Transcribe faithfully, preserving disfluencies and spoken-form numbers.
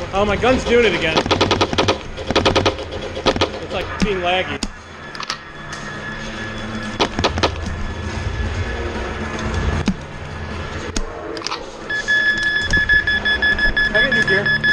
Oh, my gun's doing it again. It's like being laggy. Can I get new gear?